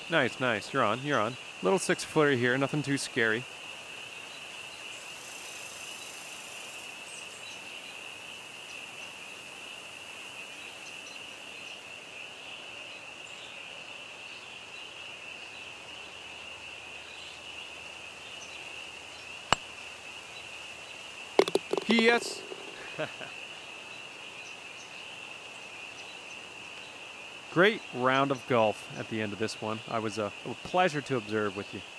Nice, nice. You're on, you're on. Little 6-footer here, nothing too scary. Yes. Great round of golf at the end of this one. I was a pleasure to observe with you.